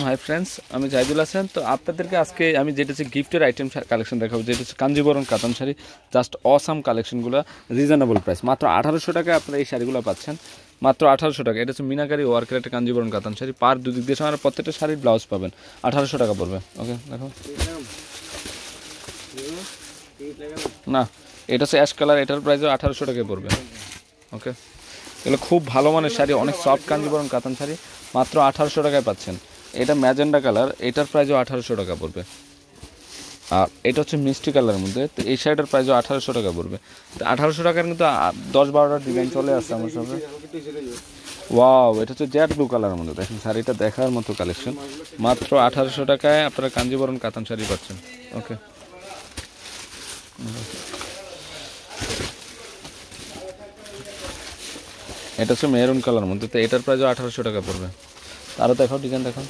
Hi friends, আমি জাহিদুল হাসান। তো আপনাদেরকে আজকে আমি যেটা হচ্ছে গিফটের আইটেম কালেকশন দেখাবো, যেটা হচ্ছে কাঞ্জিবরম কাতান শাড়ি। জাস্ট অসাম কালেকশনগুলো, রিজনেবল প্রাইস, মাত্র 1800 টাকায় আপনারা এই শাড়িগুলো পাচ্ছেন, মাত্র 1800 টাকা। এটা হচ্ছে মিনাকারি ওয়ার্কের একটা কাঞ্জিবরম কাতান শাড়ি। পার দুদিক দিয়ে আমার প্রত্যেকটা শাড়ির ব্লাউজ পাবেন, 1800 টাকা পড়বে। ওকে দেখো না, এটা হচ্ছে অ্যাশ কালার, এটার প্রাইসও 1800 টাকায় পড়বে। ওকে, এগুলো খুব ভালো মানের শাড়ি, অনেক সফট কাঞ্জিবরম কাতান শাড়ি, মাত্র 1800 টাকায় পাচ্ছেন। এটা ম্যাজেন্ডা কালার, এটার প্রাইসও 1800 টাকা পড়বে। আর এটা হচ্ছে মিষ্টি কালারের মধ্যে, তো এই শাড়িটার প্রাইসও 1800 টাকা পড়বে। তো 1800 টাকার কিন্তু 10-12টা ডিজাইন চলে আসছে আমার সাথে। ওয়াও, এটা হচ্ছে জেড ব্লু কালারের মধ্যে, দেখেন শাড়িটা দেখার মতো কালেকশন। মাত্র 1800 টাকায় আপনারা কাঞ্জিবরম কাতান শাড়ি পাচ্ছেন। ওকে, এটা হচ্ছে মেরুন কালার মধ্যে, তো এটার প্রাইসও 1800 টাকা পড়বে। আরও দেখো ডিজাইন দেখো।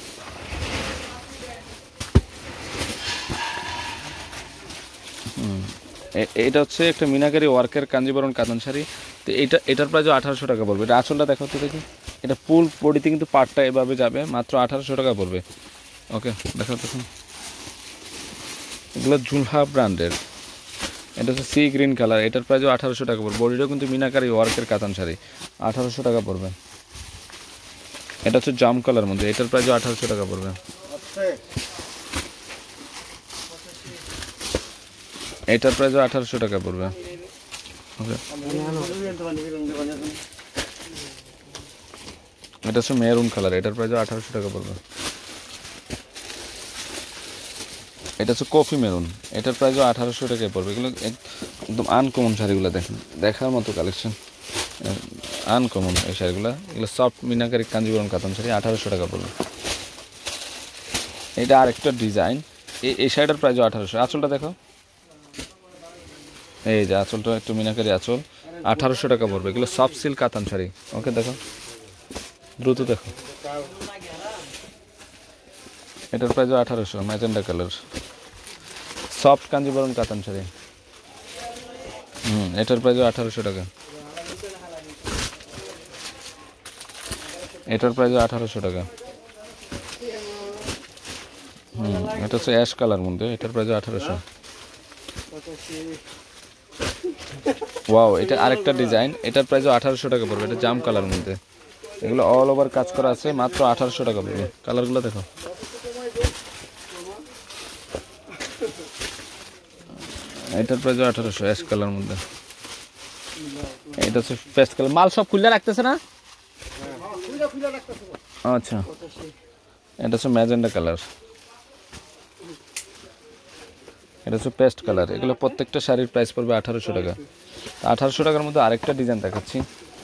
এটা হচ্ছে একটা মিনাকারি ওয়ার্কের কাঞ্জিবরম কাতান শাড়ি, তো এটার প্রাইসও 1800 টাকা পড়বে। এটা আঁচলটা দেখো তো দেখি, এটা ফুল বডিতে কিন্তু পাটটা এভাবে যাবে, মাত্র 1800 টাকা পড়বে। ওকে দেখো দেখুন, এগুলো জুলহা ব্র্যান্ডের। এটা হচ্ছে সি গ্রিন কালার, এটার প্রাইসও 1800 টাকা পড়বে। বডিটাও কিন্তু মিনাকারি ওয়ার্কের কাতান শাড়ি, 1800 টাকা পড়বে। এটা হচ্ছে জাম কালার মধ্যে, এটার প্রাইসও 1800 টাকা পড়বে। এটার প্রাইসও 1800 টাকা পড়বে। ওকে, এটা হচ্ছে মেরুন কালার, এটার প্রাইসও 1800 টাকা পড়বে। এটা হচ্ছে কফি মেরুন, এটার প্রাইসও 1800 টাকায় পড়বে। এগুলো একদম আনকমন শাড়িগুলো, দেখেন দেখার মতো কালেকশন, আনকমন এই শাড়িগুলো। এগুলো সফট মিনাকারি কাঞ্জিবরম কাতান শাড়ি, 1800 টাকা পড়বে। এটা আরেকটা ডিজাইন, এই শাড়িটার প্রাইসও 1800। আঁচলটা দেখো, এই যে আঁচলটা একটু মিনাকারি আঁচল, 1800 টাকা পড়বে। এগুলো সফট সিল্ক কাতান শাড়ি। ওকে দেখো, দ্রুত দেখো, এটার প্রাইসও 1800, magenta colour, soft Kanjeevaram katan sari. এটার প্রাইসও 1800 টাকা। এটার প্রাইসও 1800 টাকা। এটা হচ্ছে অ্যাশ কালার মধ্যে, এটার প্রাইসও 1800। ওয়াও, এটা আরেকটা ডিজাইন, এটার প্রাইসও 1800 টাকা পড়বে। এটা জাম কালার মধ্যে, এগুলো অল ওভার কাজ করা আছে, মাত্র 1800 টাকা পড়বে। কালারগুলো দেখো, এটার প্রাইসও 1800, অ্যাশ কালার মধ্যে। এটা হচ্ছে পেস্ট কালার। মাল সব খুলে রাখতেছে না? আচ্ছা, এটা হচ্ছে ম্যাজেন্ডা কালার, এটা হচ্ছে পেস্ট কালার। এগুলো প্রত্যেকটা শাড়ির প্রাইস পড়বে 1800 টাকা। 1800 টাকার মধ্যে আরেকটা ডিজাইন দেখাচ্ছি,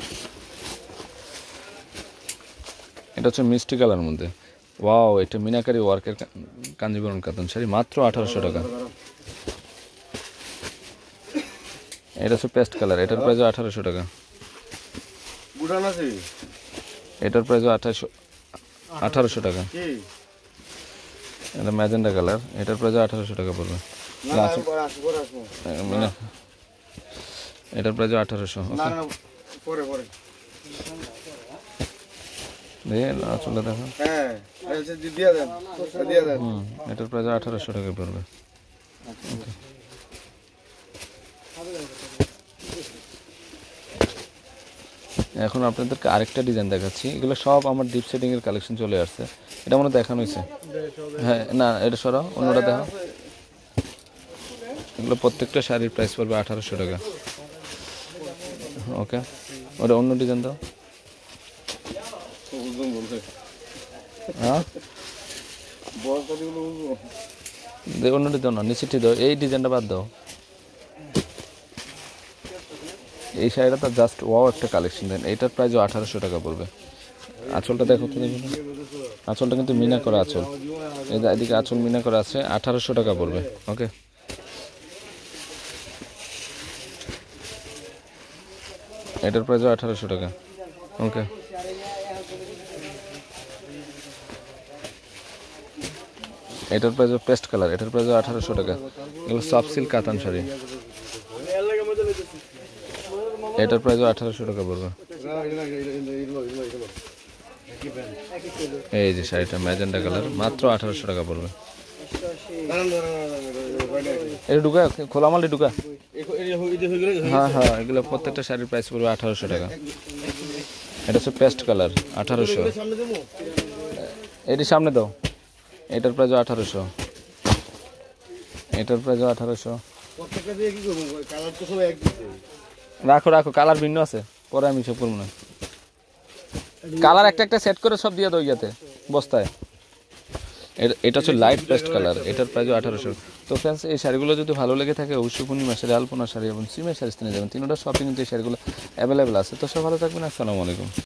এটা হচ্ছে মিষ্টি কালার মধ্যে। ওয়াও, এটা মিনাকারি ওয়ার্কের কাঞ্জিবরম কাতান শাড়ি, মাত্র 1800 টাকা। এটা হচ্ছে পেস্ট কালার, এটার প্রাইসও 1800 টাকা। এটার প্রাইসও 1800 টাকা। এটা ম্যাজেন্ডা কালার, এটার প্রাইসও 1800 টাকা পড়বে। এটার প্রাইসও 1800। আসলে দেখো, এটার প্রাইসও 1800 টাকা পড়বে। এখন আপনাদেরকে আরেকটা ডিজাইন দেখাচ্ছি। এগুলো সব আমার ডিপ সেটিং এর কালেকশন চলে আসছে। এটা মনে দেখানো হয়েছে, হ্যাঁ না, এটা সরাও, অন্যটা দেখো। এগুলো প্রত্যেকটা শাড়ির প্রাইস পড়বে 1800 টাকা। ওকে, ওটা অন্য ডিজাইন দাও। হ্যাঁ, অন্যটি দাও না, নিচেটি দাও, এই ডিজাইনটা বাদ দাও। এই শাড়িটা তো জাস্ট ওয়াও একটা কালেকশন দেন, এইটার প্রাইসও 1800 টাকা পড়বে। আঁচলটা দেখো তো দেখুন, আঁচলটা কিন্তু মিনা করা আঁচল, এই এদিকে আঁচল মিনা করা আছে, 1800 টাকা পড়বে। ওকে, এটার প্রাইসও 1800 টাকা। ওকে, এটার প্রাইসও পেস্ট কালার, এটার প্রাইসও 1800 টাকা। এগুলো সফট সিল্ক কাতান শাড়ি, এটার প্রাইসও 1800 টাকা পড়বে। এই যে শাড়িটা ম্যাজেন্টা কালার, মাত্র 1800 টাকা পড়বে। এটা ঢুকা খোলা মাল ঢুকা। হ্যাঁ হ্যাঁ, এগুলো প্রত্যেকটা শাড়ির প্রাইস পড়বে 1800 টাকা। এটা হচ্ছে পেস্ট কালার 1800। এটির সামনে দাও, এটার প্রাইস 1800, এটার প্রাইস 1800। রাখো রাখো, কালার ভিন্ন আছে, পরে আমি সব করবো না। কালার একটা একটা সেট করে সব দিয়ে দাও ইয়াতে বস্তায়। এটা হচ্ছে লাইট পেস্ট কালার, এটার প্রাইস 1800। তো ফ্রেন্ডস, এই শাড়িগুলো যদি ভালো লেগে থাকে অবশ্যই পূর্ণিমা শাড়ি, আলপনা শাড়ি এবং সিমের শাড়ি কিনে যাবেন। তিনটা শপিং কিন্তু এই শাড়িগুলো অ্যাভেলেবেল আছে। তো সব ভালো থাকবেন, আসসালামু আলাইকুম।